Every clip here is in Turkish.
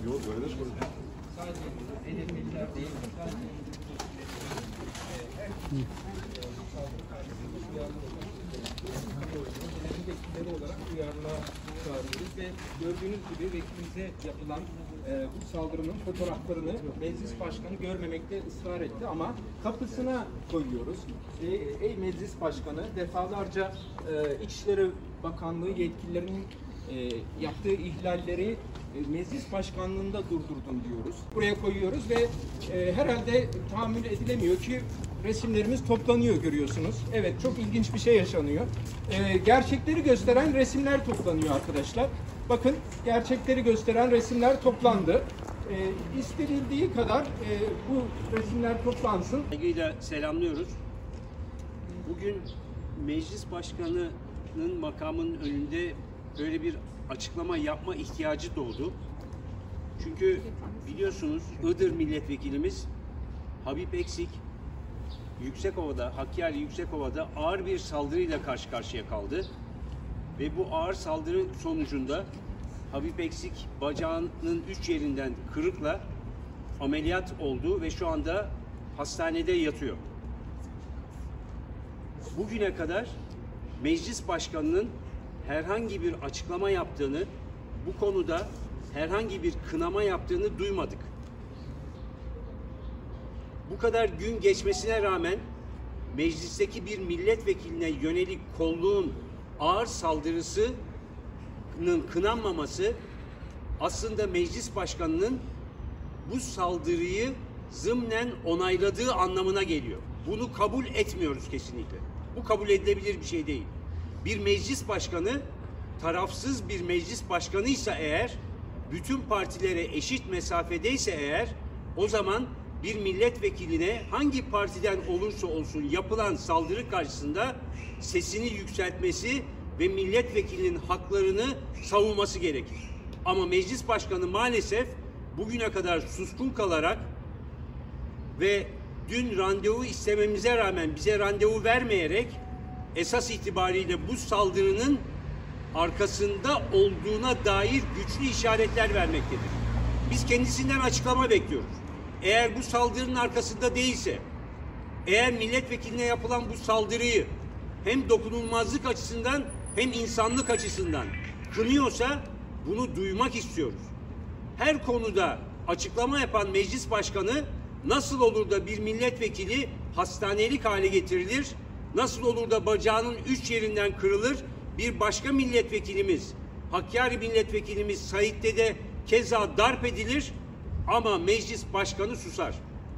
Yok öyle de Sadece hedefliler değil, sadece vekilleri olarak duyarlılığa çağırıyoruz ve gördüğünüz gibi vekilimize yapılan bu saldırının fotoğraflarını meclis başkanı görmemekte ısrar etti ama kapısına koyuyoruz. Ey meclis başkanı, defalarca İçişleri Bakanlığı yetkililerinin yaptığı ihlalleri meclis başkanlığında durdurdum diyoruz. Buraya koyuyoruz ve herhalde tahammül edilemiyor ki resimlerimiz toplanıyor, görüyorsunuz. Evet, çok ilginç bir şey yaşanıyor. Gerçekleri gösteren resimler toplanıyor arkadaşlar. Bakın, gerçekleri gösteren resimler toplandı. İstenildiği kadar bu resimler toplansın. Saygıyla selamlıyoruz. Bugün meclis başkanının makamının önünde böyle bir açıklama yapma ihtiyacı doğdu. Çünkü biliyorsunuz Iğdır milletvekilimiz Habib Eksik Yüksekova'da, Hakkari Yüksekova'da ağır bir saldırıyla karşı karşıya kaldı. Ve bu ağır saldırı sonucunda Habib Eksik bacağının 3 yerinden kırıkla ameliyat oldu ve şu anda hastanede yatıyor. Bugüne kadar meclis başkanının herhangi bir açıklama yaptığını, bu konuda herhangi bir kınama yaptığını duymadık. Bu kadar gün geçmesine rağmen meclisteki bir milletvekiline yönelik kolluğun ağır saldırısının kınanmaması aslında meclis başkanının bu saldırıyı zımnen onayladığı anlamına geliyor. Bunu kabul etmiyoruz kesinlikle. Bu kabul edilebilir bir şey değil. Bir meclis başkanı tarafsız bir meclis başkanıysa eğer, bütün partilere eşit mesafedeyse eğer, o zaman bir milletvekiline hangi partiden olursa olsun yapılan saldırı karşısında sesini yükseltmesi ve milletvekilinin haklarını savunması gerekir. Ama meclis başkanı maalesef bugüne kadar suskun kalarak ve dün randevu istememize rağmen bize randevu vermeyerek esas itibariyle bu saldırının arkasında olduğuna dair güçlü işaretler vermektedir. Biz kendisinden açıklama bekliyoruz. Eğer bu saldırının arkasında değilse, eğer milletvekiline yapılan bu saldırıyı hem dokunulmazlık açısından hem insanlık açısından kınıyorsa bunu duymak istiyoruz. Her konuda açıklama yapan meclis başkanı nasıl olur da bir milletvekili hastanelik hale getirilir, nasıl olur da bacağının 3 yerinden kırılır, bir başka milletvekilimiz, Hakkari milletvekilimiz Sait Dede keza darp edilir ama meclis başkanı susar.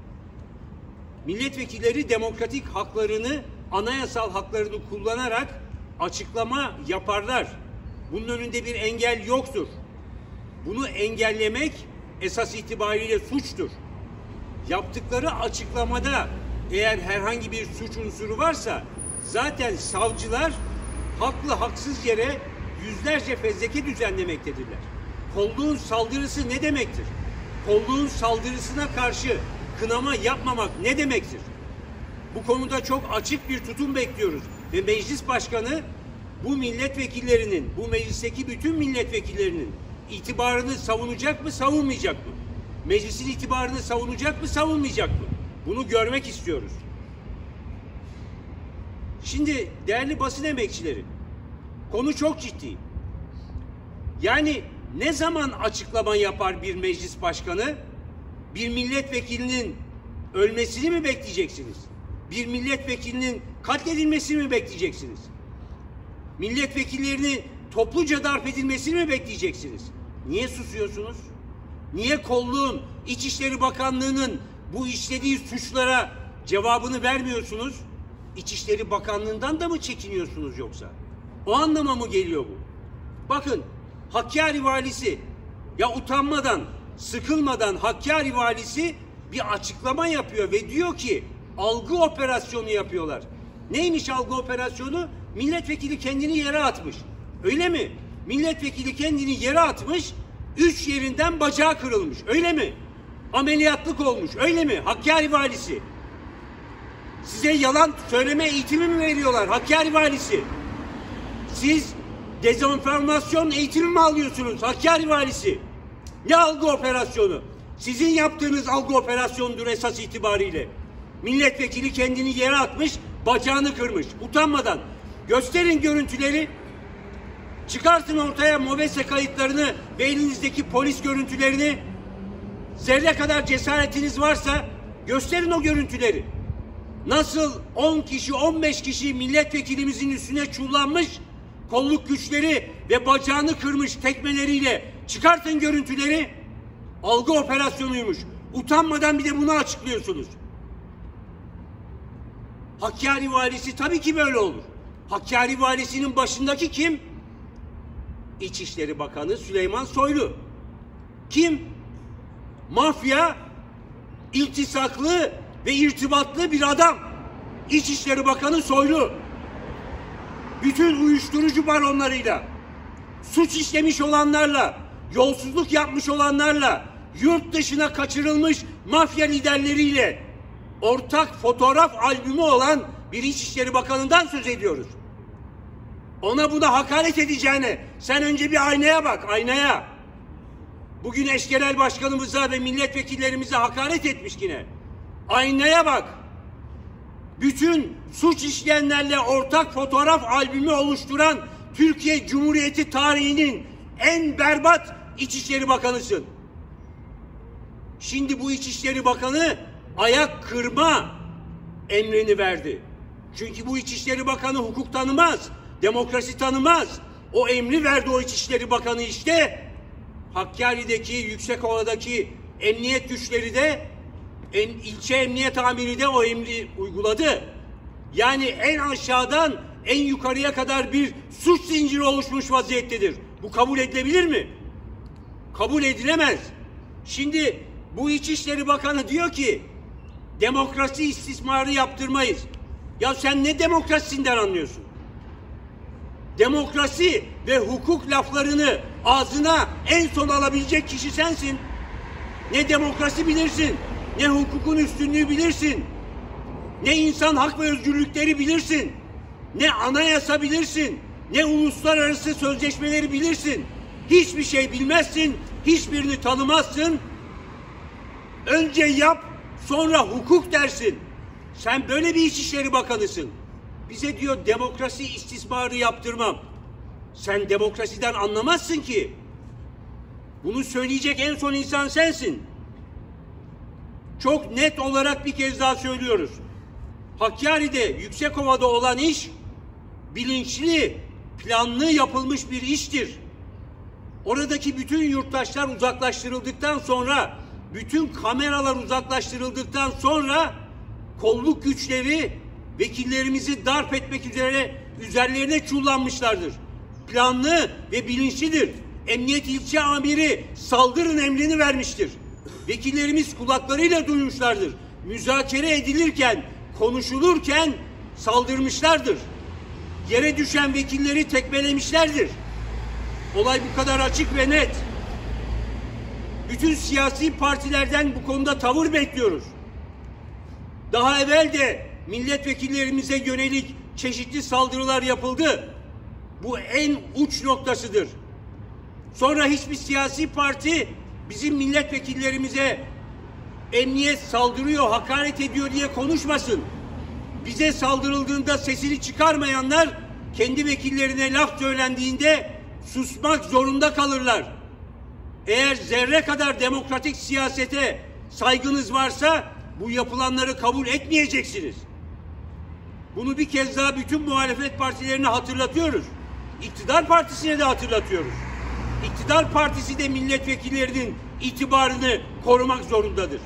Milletvekilleri demokratik haklarını, anayasal haklarını kullanarak açıklama yaparlar. Bunun önünde bir engel yoktur. Bunu engellemek esas itibariyle suçtur. Yaptıkları açıklamada eğer herhangi bir suç unsuru varsa zaten savcılar haklı haksız yere yüzlerce fezleke düzenlemektedirler. Kolluğun saldırısı ne demektir? Kolluğun saldırısına karşı kınama yapmamak ne demektir? Bu konuda çok açık bir tutum bekliyoruz ve meclis başkanı bu milletvekillerinin, bu meclisteki bütün milletvekillerinin itibarını savunacak mı, savunmayacak mı? Meclisin itibarını savunacak mı, savunmayacak mı? Bunu görmek istiyoruz. Şimdi değerli basın emekçileri, konu çok ciddi. Yani ne zaman açıklama yapar bir meclis başkanı? Bir milletvekilinin ölmesini mi bekleyeceksiniz? Bir milletvekilinin katledilmesini mi bekleyeceksiniz? Milletvekillerini topluca darp edilmesini mi bekleyeceksiniz? Niye susuyorsunuz? Niye kolluğun, İçişleri Bakanlığı'nın bu işlediği suçlara cevabını vermiyorsunuz? İçişleri Bakanlığı'ndan da mı çekiniyorsunuz yoksa? O anlama mı geliyor bu? Bakın, Hakkari valisi, ya utanmadan, sıkılmadan Hakkari valisi bir açıklama yapıyor ve diyor ki algı operasyonu yapıyorlar. Neymiş algı operasyonu? Milletvekili kendini yere atmış. Öyle mi? Milletvekili kendini yere atmış, 3 yerinden bacağı kırılmış. Öyle mi? Ameliyatlık olmuş. Öyle mi? Hakkari valisi. Size yalan söyleme eğitimi mi veriyorlar Hakkari valisi? Siz dezenformasyon eğitimi mi alıyorsunuz Hakkari valisi? Ne algı operasyonu? Sizin yaptığınız algı operasyonudur esas itibariyle. Milletvekili kendini yere atmış, bacağını kırmış. Utanmadan. Gösterin görüntüleri. Çıkartın ortaya MOBESE kayıtlarını ve elinizdeki polis görüntülerini. Zerre kadar cesaretiniz varsa gösterin o görüntüleri. Nasıl 10 kişi, 15 kişi milletvekilimizin üstüne çullanmış, kolluk güçleri ve bacağını kırmış tekmeleriyle çıkartın görüntüleri. Algı operasyonuymuş. Utanmadan bir de bunu açıklıyorsunuz. Hakkari valisi tabii ki böyle olur. Hakkari valisinin başındaki kim? İçişleri Bakanı Süleyman Soylu. Kim? Mafya, iltisaklı ve irtibatlı bir adam. İçişleri Bakanı Soylu. Bütün uyuşturucu baronlarıyla, suç işlemiş olanlarla, yolsuzluk yapmış olanlarla, yurt dışına kaçırılmış mafya liderleriyle ortak fotoğraf albümü olan bir İçişleri Bakanı'ndan söz ediyoruz. Ona buna hakaret edeceğine sen önce bir aynaya bak, aynaya. Bugün eş genel başkanımıza ve milletvekillerimize hakaret etmiş yine. Aynaya bak. Bütün suç işleyenlerle ortak fotoğraf albümü oluşturan Türkiye Cumhuriyeti tarihinin en berbat İçişleri Bakanısın. Şimdi bu İçişleri Bakanı ayak kırma emrini verdi. Çünkü bu İçişleri Bakanı hukuk tanımaz, demokrasi tanımaz. O emri verdi o İçişleri Bakanı işte. Hakkari'deki, Yüksekova'daki emniyet güçleri de ilçe emniyet amiri de o emri uyguladı. Yani en aşağıdan en yukarıya kadar bir suç zinciri oluşmuş vaziyettedir. Bu kabul edilebilir mi? Kabul edilemez. Şimdi bu İçişleri Bakanı diyor ki demokrasi istismarı yaptırmayız. Ya sen ne demokrasisinden anlıyorsun? Demokrasi ve hukuk laflarını ağzına en son alabilecek kişi sensin. Ne demokrasi bilirsin, ne hukukun üstünlüğü bilirsin, ne insan hak ve özgürlükleri bilirsin, ne anayasa bilirsin, ne uluslararası sözleşmeleri bilirsin. Hiçbir şey bilmezsin, hiçbirini tanımazsın. Önce yap, sonra hukuk dersin. Sen böyle bir İçişleri Bakanısın. Bize diyor demokrasi istismarı yaptırmam. Sen demokrasiden anlamazsın ki. Bunu söyleyecek en son insan sensin. Çok net olarak bir kez daha söylüyoruz. Hakkari'de, Yüksekova'da olan iş bilinçli, planlı yapılmış bir iştir. Oradaki bütün yurttaşlar uzaklaştırıldıktan sonra, bütün kameralar uzaklaştırıldıktan sonra kolluk güçleri vekillerimizi darp etmek üzerlerine çullanmışlardır. Planlı ve bilinçlidir. Emniyet ilçe amiri saldırın emrini vermiştir. Vekillerimiz kulaklarıyla duymuşlardır. Müzakere edilirken, konuşulurken saldırmışlardır. Yere düşen vekilleri tekmelemişlerdir. Olay bu kadar açık ve net. Bütün siyasi partilerden bu konuda tavır bekliyoruz. Daha evvel de milletvekillerimize yönelik çeşitli saldırılar yapıldı. Bu en uç noktasıdır. Sonra hiçbir siyasi parti bizim milletvekillerimize emniyet saldırıyor, hakaret ediyor diye konuşmasın. Bize saldırıldığında sesini çıkarmayanlar kendi vekillerine laf söylendiğinde susmak zorunda kalırlar. Eğer zerre kadar demokratik siyasete saygınız varsa bu yapılanları kabul etmeyeceksiniz. Bunu bir kez daha bütün muhalefet partilerine hatırlatıyoruz. İktidar partisine de hatırlatıyoruz. İktidar partisi de milletvekillerinin itibarını korumak zorundadır.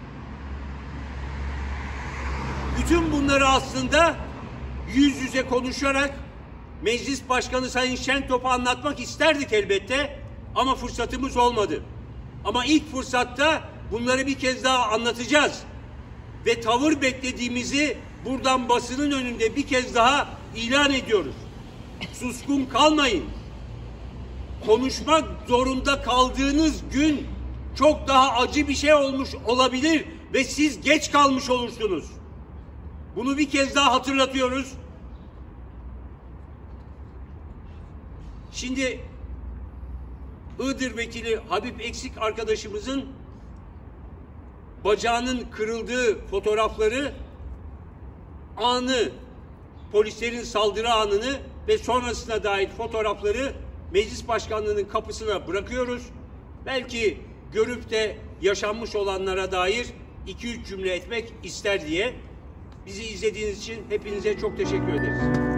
Bütün bunları aslında yüz yüze konuşarak Meclis Başkanı Sayın Şentop'a anlatmak isterdik elbette ama fırsatımız olmadı. Ama ilk fırsatta bunları bir kez daha anlatacağız. Ve tavır beklediğimizi buradan basının önünde bir kez daha ilan ediyoruz. Suskun kalmayın. Konuşmak zorunda kaldığınız gün çok daha acı bir şey olmuş olabilir ve siz geç kalmış olursunuz. Bunu bir kez daha hatırlatıyoruz. Şimdi Iğdır Vekili Habib Eksik arkadaşımızın bacağının kırıldığı fotoğrafları, anı, polislerin saldırı anını ve sonrasına dair fotoğrafları meclis başkanlığının kapısına bırakıyoruz. Belki görüp de yaşanmış olanlara dair 2-3 cümle etmek ister diye. Bizi izlediğiniz için hepinize çok teşekkür ederiz.